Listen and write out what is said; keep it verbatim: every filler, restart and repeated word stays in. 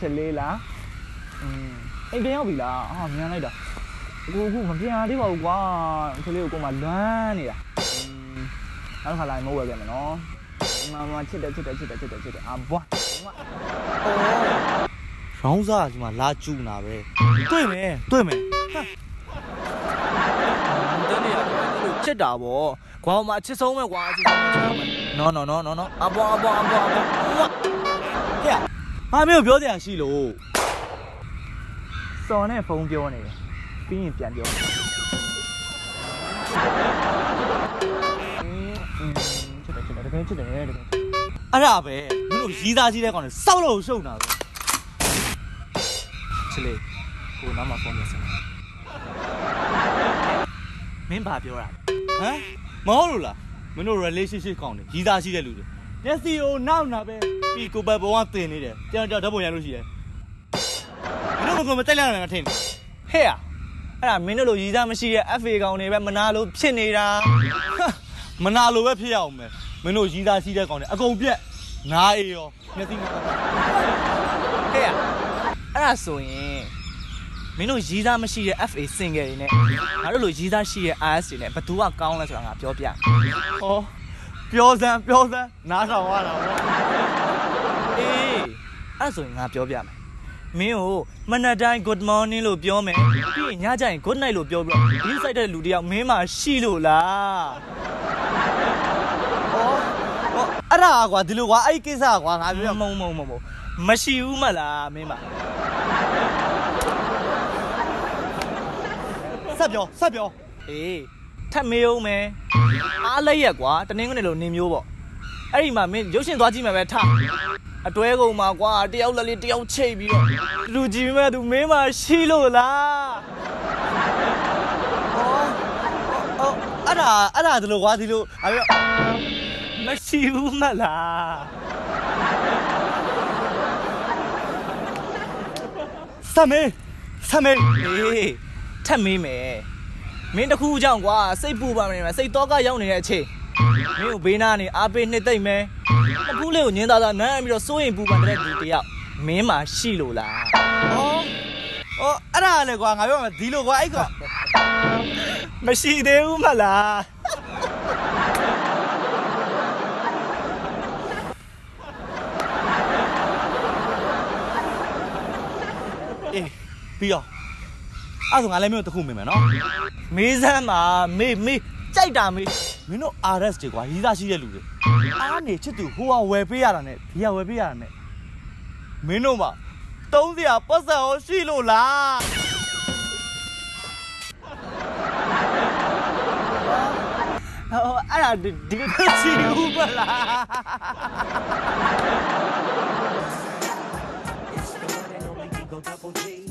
ချက်လေးလားอืมအိမ်ပြန်ရောက်ပြီလားအာမြန်လိုက်တာကိုခုမပြန်ရသေးပါဘူးကွာကလေးကိုကိုမှလွမ်းနေတာอืมနောက်ခါလာရင်မဟုတ်ရခဲ့မယ်နော်မမချစ်တယ်ချစ်တယ်ချစ်တယ်ချစ်တယ်ချစ်တယ်အာဘွားရောင်းစားဒီမှာလာကျူနာပဲတွေ့မယ်တွေ့မယ်ဟာတန်းနေရတယ်လို့ချစ်တာဗောကွာမှာအချစ်ဆုံးပဲကွာအချစ်ဆုံးပဲနော်နော်နော်နော်နော်အဘွားအဘွားအဘွားဟဲ့ဟာမင်းကိုပြောစရာရှိလို့စော်နဲ့ဖုန်းပြောနေတယ်ပြီးရင်ပြန်ပြောချစ်တယ်ချစ်တယ်တကယ်ချစ်တယ်တကယ်အဲ့ဒါပဲမင်းတို့ရီးသားကြီးတဲ့ကောင်နဲ့စောက်လို့ရှုံတာပဲချစ်လေကိုနားမှာဖုန်းရစမ်းမင်းဘာပြောတာဟမ်မဟုတ်လို့လားမင်းတို့ relationship ကောင်းတယ်ရီးသားရှိတဲ့လူတွေမျက်စိကိုနောက်နာပဲပြီးကိုပတ်ဘဝတင်နေတယ်ကြောင်ကြောင်ဓာတ်ပုံရလို့ရှိတယ်မင်းတို့ကမတက်လာနိုင်မှာထင်တယ်ဟဲ့အဲ့ဒါမင်းတို့လိုရီးသားမရှိတဲ့ F A ကောင်တွေပဲမနာလို့ဖြစ်နေတာမနာလို့ပဲဖြစ်ရအောင်မယ်မင်းတို့ရီးသားရှိတဲ့ကောင်တွေအကုန်ပြက်နားအေးရောမျက်စိနဲ့ဟဲ့အဲ့ဒါဆိုရင်မင်းတို့ရီးသားမရှိတဲ့ F A single တွေနဲ့ငါတို့လိုရီးသားရှိတဲ့ R S တွေနဲ့ဘယ်သူကကောင်းလဲဆိုတာငါပြောပြဟောပြောစမ်းပြောစမ်းနားထောင်ရတာဗောအေးအဲ့ဆိုရင်ငါပြောပြမယ်မင်းကိုမနက်တိုင်း good morning လို့ပြောမယ်ပြီးရင်ညကျရင် good night လို့ပြောပြီးတော့ဒီစိုက်တဲ့လူတယောက်မင်းမှာရှိလို့လားဩဩအဲ့ဒါကွာဒီလိုကွာအဲ့ဒီကိစ္စကွာငါပြောမုံမုံမုံမရှိဘူးမလားမင်းပါဆက်ပြောဆက်ပြောအေးထပ်မေးအောင်မယ်အားလိုက်ရက်ကွာတနင်္ဂနွေလိုနေမျိုးပေါ့အဲ့ဒီမှာမင်းရုပ်ရှင်သွားကြည့်မယ်ပဲထားအတွဲကုန်မှာကွာတယောက်လက်လေးတယောက်ချိတ်ပြီးတော့လူကြည့်မဲ့သူမင်းမရှိလို့လားဩဩအဲ့ဒါအဲ့ဒါဒီလိုကွာဒီလိုငါပြောမရှိဘူးမလားဆမေးဆမေးအေးထပ်မေးမယ်မင်းတခုကြောင့်ကွာစိတ်ပူပါမနေမှာစိတ်တော့ကရောက်နေတဲ့အချိန်မင်းကိုဘေးနားနေအားပေးနှစ်သိမ့်မယ်တခုလေးကိုညင်းသားသားနမ်းပြီးတော့စိုးရင်ပူပန်တဲ့ဒီတယောက်မင်းမှာရှိလို့လားဩဩအဲ့ဒါလေကွာငါပြောမှာဒီလိုကွာအဲ့ကောမရှိသေးဘူးမလားအေးပြီးတော့အဲ့ဆိုငါလည်းမျိုးတခုမေးမယ်နော်မေးစမ်းပါမေးမေးကြိုက်တာမေးမင်းတို့ R S တွေကွာရီးသားရှိတဲ့လူတွေအားနေချစ်သူဟိုကဝယ်ပေးရတာနဲ့ဒီကဝယ်ပေးရတာနဲ့မင်းတို့မှာတုံးစရာပတ်စံရောရှိလို့လားဟောအဲ့ဒါဒီလိုရှိဘူးမလား